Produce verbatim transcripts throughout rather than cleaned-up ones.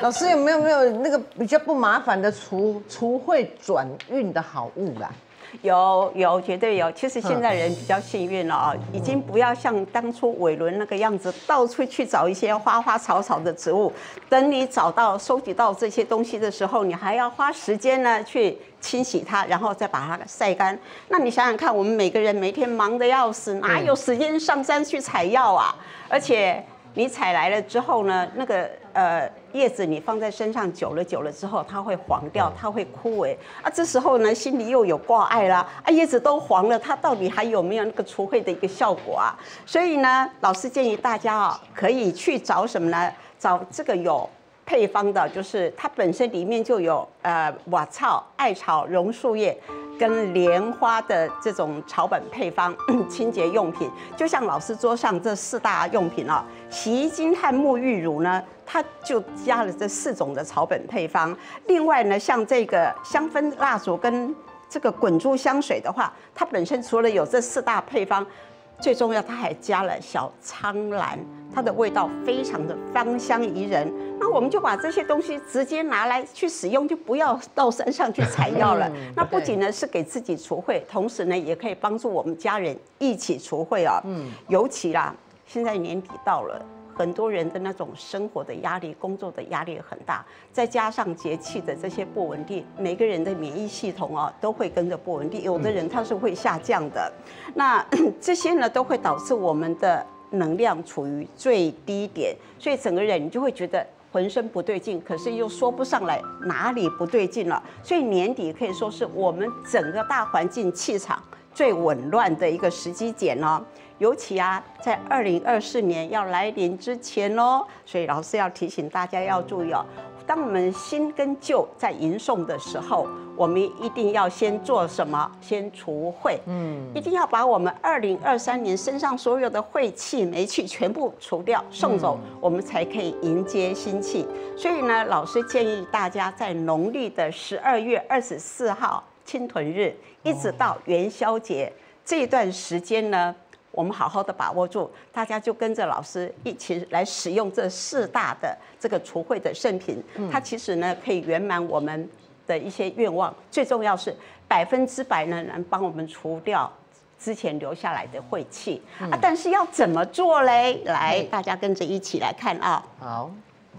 老师有没有没有那个比较不麻烦的除除秽转运的好物啦？ 有有绝对有，其实现在人比较幸运了啊，已经不要像当初伟伦那个样子，到处去找一些花花草草的植物。等你找到、收集到这些东西的时候，你还要花时间呢去清洗它，然后再把它晒干。那你想想看，我们每个人每天忙得要死，哪有时间上山去采药啊？而且你采来了之后呢，那个呃叶子你放在身上久了久了之后，它会黄掉，它会枯萎啊。这时候呢，心里又有挂碍啦，啊叶子都黄了，它到底还有没有那个除秽的一个效果啊？所以呢，老师建议大家啊，可以去找什么呢？找这个有配方的，就是它本身里面就有呃瓦草、艾草、榕树叶跟莲花的这种草本配方清洁用品，就像老师桌上这四大用品啊，洗衣精和沐浴乳呢，它就加了这四种的草本配方。另外呢，像这个香氛蜡烛跟这个滚珠香水的话，它本身除了有这四大配方，最重要它还加了小苍兰，它的味道非常的芳香宜人。那我们就把这些东西直接拿来去使用，就不要到山上去采药了。那不仅呢是给自己除秽，同时呢也可以帮助我们家人一起除秽啊。嗯，尤其啦，现在年底到了，很多人的那种生活的压力、工作的压力很大，再加上节气的这些不稳定，每个人的免疫系统啊都会跟着不稳定，有的人他是会下降的。那这些呢都会导致我们的能量处于最低点，所以整个人你就会觉得浑身不对劲，可是又说不上来哪里不对劲了。所以年底可以说是我们整个大环境气场最紊乱的一个时机点哦。尤其啊，在二零二四年要来临之前哦，所以老师要提醒大家要注意哦。当我们新跟旧在迎送的时候，我们一定要先做什么？先除秽，嗯，一定要把我们二零二三年身上所有的晦气、霉气全部除掉、送走，嗯、我们才可以迎接新气。所以呢，老师建议大家在农历的十二月二十四号青屯日，一直到元宵节这一段时间呢，我们好好的把握住，大家就跟着老师一起来使用这四大的这个除秽的圣品，它其实呢可以圆满我们的一些愿望，最重要是百分之百呢能帮我们除掉之前留下来的晦气、嗯、啊。但是要怎么做嘞？来，大家跟着一起来看啊。好，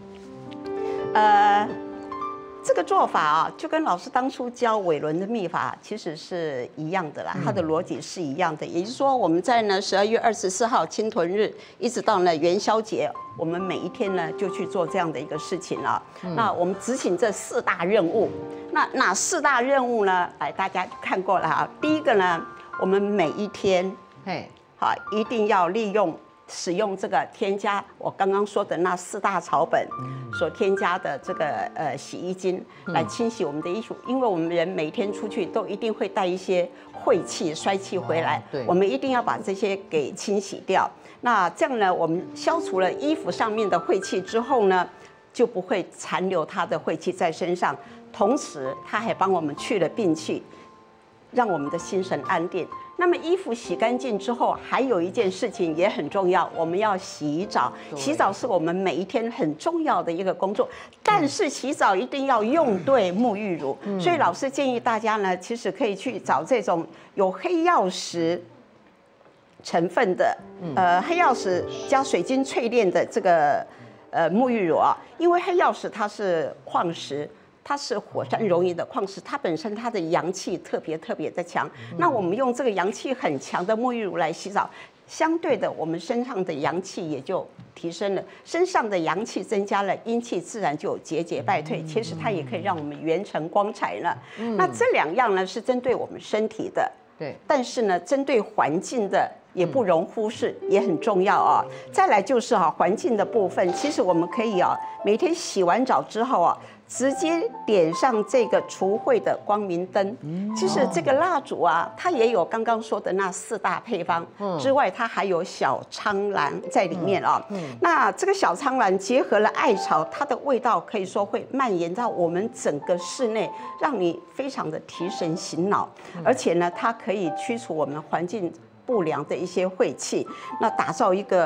呃。这个做法啊，就跟老师当初教伟伦的秘法其实是一样的啦，它的逻辑是一样的。也就是说，我们在呢十二月二十四号青屯日，一直到呢元宵节，我们每一天呢就去做这样的一个事情了。嗯、那我们执行这四大任务，那哪四大任务呢？来，大家看过了啊。第一个呢，我们每一天，嘿，好，一定要利用。使用这个添加我刚刚说的那四大草本所添加的这个呃洗衣精来清洗我们的衣服，因为我们人每天出去都一定会带一些晦气、衰气回来，我们一定要把这些给清洗掉。那这样呢，我们消除了衣服上面的晦气之后呢，就不会残留它的晦气在身上，同时它还帮我们去了病气，让我们的心神安定。那么衣服洗干净之后，还有一件事情也很重要，我们要洗澡。洗澡是我们每一天很重要的一个工作，但是洗澡一定要用对沐浴乳。嗯、所以老师建议大家呢，其实可以去找这种有黑曜石成分的，呃，黑曜石加水晶淬炼的这个呃沐浴乳啊，因为黑曜石它是矿石。它是火山熔岩的矿石，它本身它的阳气特别特别的强。那我们用这个阳气很强的沐浴乳来洗澡，相对的，我们身上的阳气也就提升了，身上的阳气增加了，阴气自然就有节节败退。其实它也可以让我们元成光彩呢。那这两样呢是针对我们身体的，对。但是呢，针对环境的也不容忽视，也很重要啊。再来就是啊，环境的部分，其实我们可以啊，每天洗完澡之后啊。直接点上这个除秽的光明灯，其实这个蜡烛啊，它也有刚刚说的那四大配方之外，它还有小苍兰在里面啊。那这个小苍兰结合了艾草，它的味道可以说会蔓延到我们整个室内，让你非常的提神醒脑，而且呢，它可以驱除我们环境不良的一些晦气，那打造一个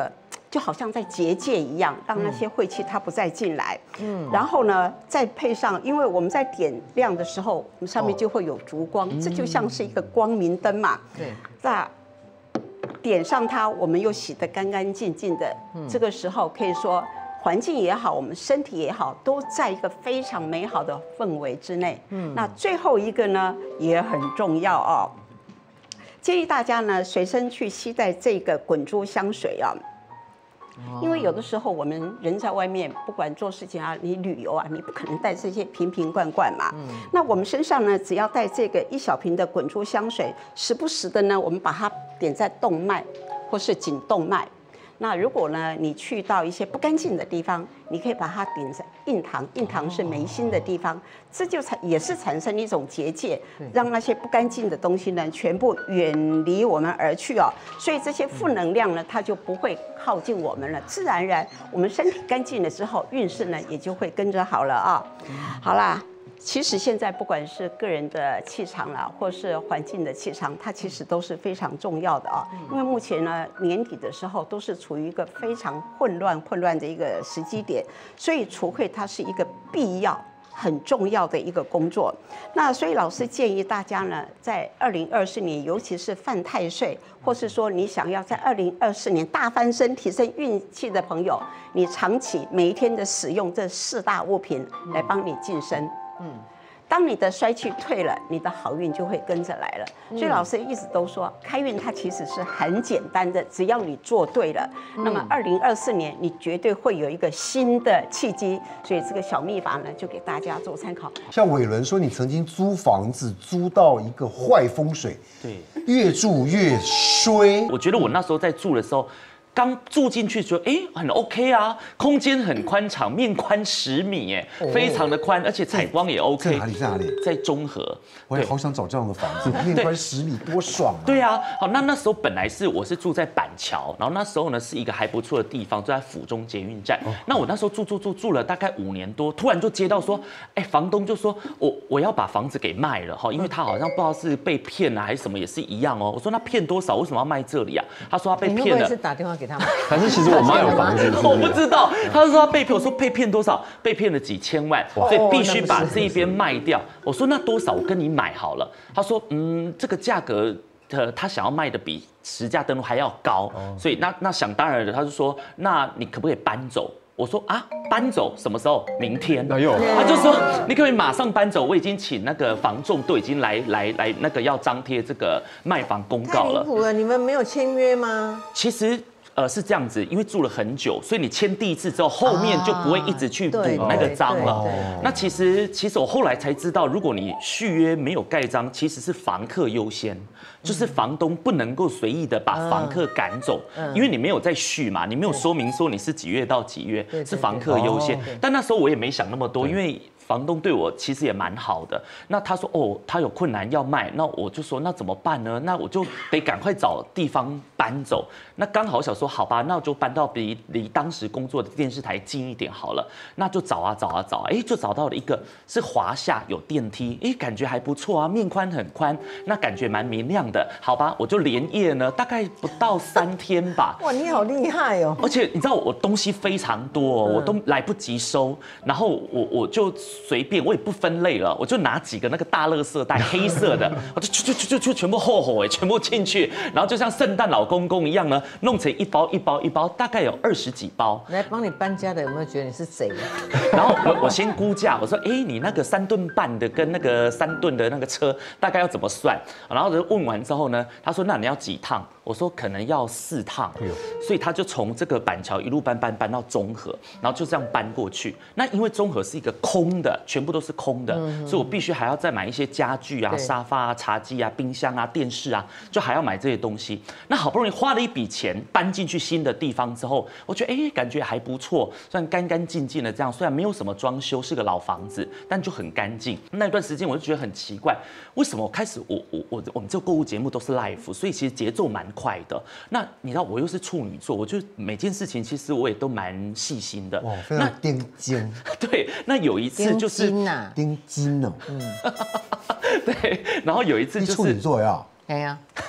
就好像在结界一样，让那些晦气它不再进来。嗯，然后呢，再配上，因为我们在点亮的时候，我们上面就会有烛光，这就像是一个光明灯嘛。 对， 那点上它，我们又洗得干干净净的。这个时候可以说，环境也好，我们身体也好，都在一个非常美好的氛围之内。嗯，那最后一个呢，也很重要哦。建议大家呢，随身去携带这个滚珠香水啊。因为有的时候我们人在外面，不管做事情啊，你旅游啊，你不可能带这些瓶瓶罐罐嘛。嗯、那我们身上呢，只要带这个一小瓶的滚珠香水，时不时的呢，我们把它点在动脉或是颈动脉。那如果呢，你去到一些不干净的地方，你可以把它点在印堂，印堂是眉心的地方，这就产也是产生一种结界，让那些不干净的东西呢，全部远离我们而去哦。所以这些负能量呢，它就不会靠近我们了，自然而然，我们身体干净了之后，运势呢也就会跟着好了啊。好啦。其实现在不管是个人的气场啦，或是环境的气场，它其实都是非常重要的啊。因为目前呢，年底的时候都是处于一个非常混乱、混乱的一个时机点，所以除会它是一个必要、很重要的一个工作。那所以老师建议大家呢，在二零二四年，尤其是犯太岁，或是说你想要在二零二四年大翻身、提升运气的朋友，你长期每一天的使用这四大物品来帮你晋升。嗯，当你的衰气退了，你的好运就会跟着来了。所以老师一直都说，开运它其实是很简单的，只要你做对了，那么二零二四年你绝对会有一个新的契机。所以这个小秘法呢，就给大家做参考。 像伟伦说，你曾经租房子租到一个坏风水， 对， 越住越衰。 我觉得我那时候在住的时候。刚住进去觉得哎很 OK 啊，空间很宽敞，面宽十米哎，非常的宽，而且采光也 OK。 在哪里？在哪里？ 在中和。 我也好想找这样的房子，面宽十米多爽啊！ 对啊，好，那那时候本来是我是住在板桥，然后那时候呢是一个还不错的地方，就在府中捷运站。那我那时候住住住住了大概五年多，突然就接到说，哎，房东就说我我要把房子给卖了哈，因为他好像不知道是被骗了还是什么，也是一样哦。我说那骗多少？为什么要卖这里啊？他说他被骗了。 是打电话给他们？ 还是其实我妈有房子？ 我不知道，他就说他被骗，我说被骗多少？被骗了几千万，所以必须把这一边卖掉。我说那多少？我跟你买好了。他说嗯，这个价格。呃，他想要卖的比实价登录还要高，所以那那想当然的，他就说，那你可不可以搬走？我说啊，搬走什么时候？明天。 哎呦， 他就说你可不可以马上搬走？我已经请那个房仲都已经来来来那个要张贴这个卖房公告了。 太离谱了，你们没有签约吗？ 其实。呃，是这样子，因为住了很久，所以你签第一次之后，后面就不会一直去补那个章了。那其实，其实我后来才知道，如果你续约没有盖章，其实是房客优先，就是房东不能够随意的把房客赶走，因为你没有在续嘛，你没有说明说你是几月到几月，是房客优先。但那时候我也没想那么多，因为。房东对我其实也蛮好的，那他说哦，他有困难要卖，那我就说那怎么办呢？那我就得赶快找地方搬走。那刚好我想说好吧，那我就搬到离离当时工作的电视台近一点好了。那就找啊找啊找啊，哎，就找到了一个是华夏有电梯，哎，感觉还不错啊，面宽很宽，那感觉蛮明亮的。好吧，我就连夜呢，大概不到三天吧。 哇，你好厉害哦！ 而且你知道我东西非常多，我都来不及收，然后我我就。随便，我也不分类了，我就拿几个那个大垃圾袋，黑色的，我就就就就就全部厚厚哎，全部进去，然后就像圣诞老公公一样呢，弄成一包一包一包，大概有二十几包。 来帮你搬家的有没有觉得你是贼啊？ 然后我我先估价，我说哎，你那个三吨半的跟那个三吨的那个车大概要怎么算？然后问完之后呢，他说那你要几趟？我说可能要四趟，所以他就从这个板桥一路搬搬搬到中和，然后就这样搬过去。那因为中和是一个空的，全部都是空的，所以我必须还要再买一些家具啊、沙发啊、茶几啊、冰箱啊、电视啊，就还要买这些东西。那好不容易花了一笔钱搬进去新的地方之后，我觉得哎，感觉还不错，虽然干干净净的这样，虽然没有什么装修，是个老房子，但就很干净。那段时间我就觉得很奇怪，为什么我开始我我我我们这个购物节目都是 live， 所以其实节奏蛮快的。那你知道我又是处女座，我就每件事情其实我也都蛮细心的。 哇，非常钉金。 对，那有一次就是钉金呐， 钉金哦。 嗯，对，然后有一次就是处女座呀。 哎呀，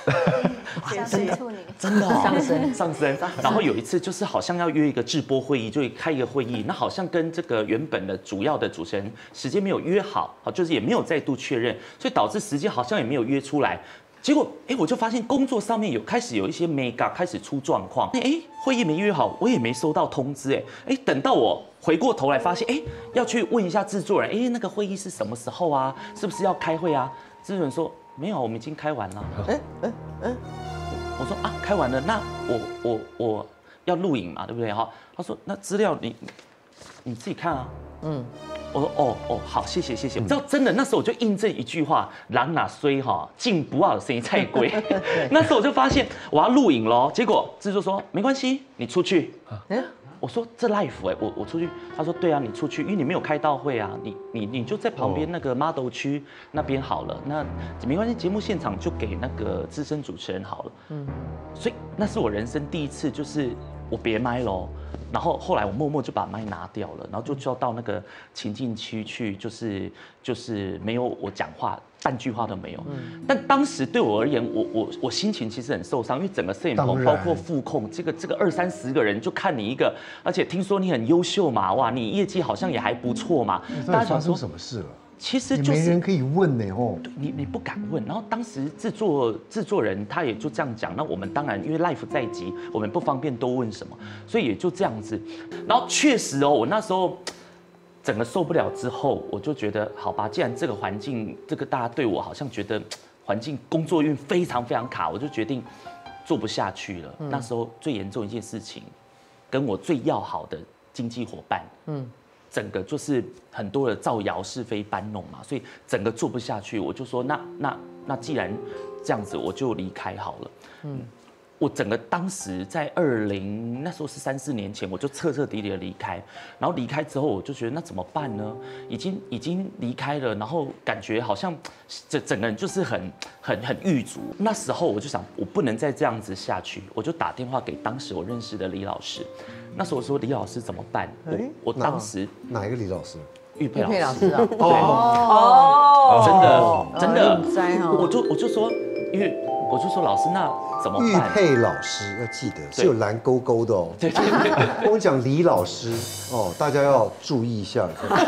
上升处女， 真的、哦、 上升上升。然后有一次就是好像要约一个直播会议，就开一个会议，那好像跟这个原本的主要的主持人时间没有约好，好就是也没有再度确认，所以导致时间好像也没有约出来。结果，哎，我就发现工作上面有开始有一些 mega 开始出状况，哎，会议没约好，我也没收到通知，哎，哎，等到我回过头来发现，哎，要去问一下制作人，哎，那个会议是什么时候啊？是不是要开会啊？制作人说没有，我们已经开完了。哎哎哎，我说啊，开完了，那我我我要录影嘛，对不对哈？他说那资料你你自己看啊，嗯。我说哦哦好，谢谢谢谢。你知道真的那时候我就印证一句话，人哪衰哈，进不好生菜龟。那时候我就发现我要录影咯，结果制作说没关系，你出去。嗯，我说这 live 哎，我我出去。他说对啊，你出去，因为你没有开到会啊，你你你就在旁边那个 model 区那边好了。那没关系，节目现场就给那个资深主持人好了。嗯，所以那是我人生第一次，就是我别麦咯。然后后来我默默就把麦拿掉了，然后就就要到那个情境区去，就是就是没有我讲话，半句话都没有。嗯、但当时对我而言，我我我心情其实很受伤，因为整个摄影棚包括副控，这个这个二三十个人就看你一个，而且听说你很优秀嘛，哇，你业绩好像也还不错嘛。 大家发生什么事了？ 其实就是没人可以问呢哦， 你你不敢问，然后当时制作制作人他也就这样讲，那我们当然因为 life 在即，我们不方便多问什么，所以也就这样子。然后确实哦，我那时候整个受不了之后，我就觉得好吧，既然这个环境，这个大家对我好像觉得环境工作运非常非常卡，我就决定做不下去了。嗯、那时候最严重一件事情，跟我最要好的经纪伙伴，嗯。整个就是很多的造谣是非搬弄嘛，所以整个做不下去，我就说那那那既然这样子，我就离开好了。嗯，我整个当时在二零那时候是三四年前，我就彻彻底底的离开。然后离开之后，我就觉得那怎么办呢？已经已经离开了，然后感觉好像整整个人就是很很很郁卒。那时候我就想，我不能再这样子下去，我就打电话给当时我认识的李老师。那时候我说李老师怎么办？我我当时哪一个李老师？ 玉佩老师。 玉佩老师啊。 哦。真的真的，我就我就说，因为我就说老师那怎么办？ 玉佩老师要记得是有蓝勾勾的哦。 对对对。 我们讲李老师哦，大家要注意一下。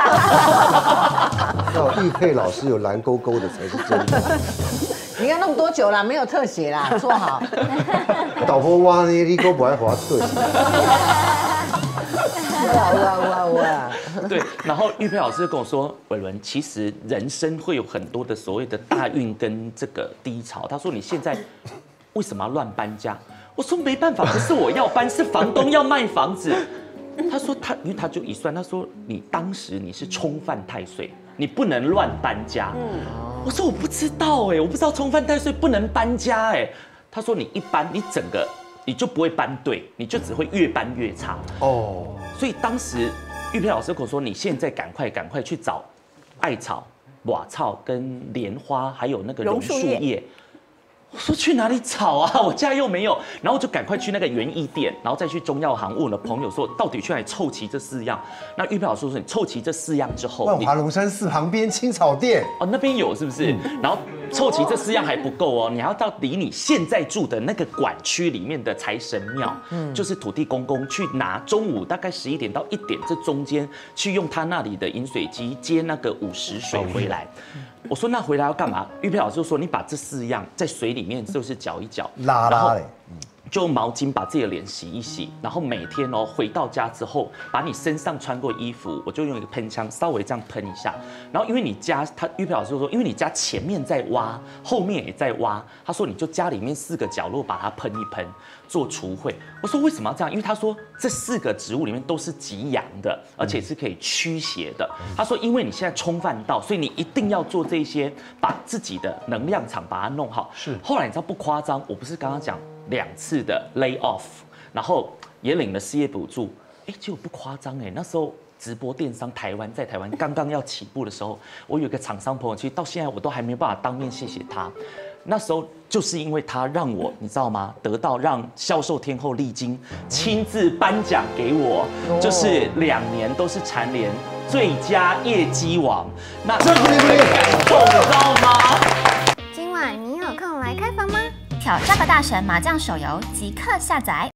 要玉佩老师有蓝勾勾的才是真的。 你要弄多久啦？没有特写啦，做好。 导播挖呢，你都不爱滑特写。 哇哇哇哇！ 对，然后玉佩老师就跟我说，伟伦，其实人生会有很多的所谓的大运跟这个低潮。他说你现在为什么要乱搬家？我说没办法，不是我要搬，是房东要卖房子。他说他，因为他就一算，他说你当时你是冲犯太岁，你不能乱搬家。嗯，我说我不知道哎，我不知道冲犯太岁不能搬家哎。他说你一搬，你整个你就不会搬对，你就只会越搬越差。哦，所以当时玉佩老师跟我说，你现在赶快赶快去找艾草、瓦草跟莲花，还有那个榕树叶。我说去哪里找啊？我家又没有，然后就赶快去那个园艺店，然后再去中药行问我的朋友说，到底去哪里凑齐这四样？那玉佩老师说，你凑齐这四样之后， 万华龙山寺旁边青草店哦，那边有是不是？嗯、然后凑齐这四样还不够哦，你还要到离你现在住的那个管区里面的财神庙，嗯，就是土地公公去拿，中午大概十一点到一点这中间去用他那里的饮水机接那个午时水回来。嗯我说那回来要干嘛？玉佩老师就说你把这四样在水里面就是搅一搅， 拉拉嘞， 就用毛巾把自己的脸洗一洗，然后每天哦回到家之后，把你身上穿过衣服，我就用一个喷枪稍微这样喷一下。然后因为你家他玉佩老师就说，因为你家前面在挖，后面也在挖，他说你就家里面四个角落把它喷一喷，做除秽。我说为什么要这样？因为他说这四个植物里面都是极阳的，而且是可以驱邪的。他说因为你现在冲犯到，所以你一定要做这些，把自己的能量场把它弄好。是。后来你知道不夸张，我不是刚刚讲两次的 lay off， 然后也领了失业补助，哎，结果不夸张哎，那时候直播电商台湾在台湾刚刚要起步的时候，我有一个厂商朋友，其实到现在我都还没有办法当面谢谢他。那时候就是因为他让我，你知道吗？得到让销售天后丽晶亲自颁奖给我，就是两年都是蝉联最佳业绩王，那这很感动，你知道吗？ 今晚你有空来开房吗？ 挑战吧大神麻将手游即刻下载。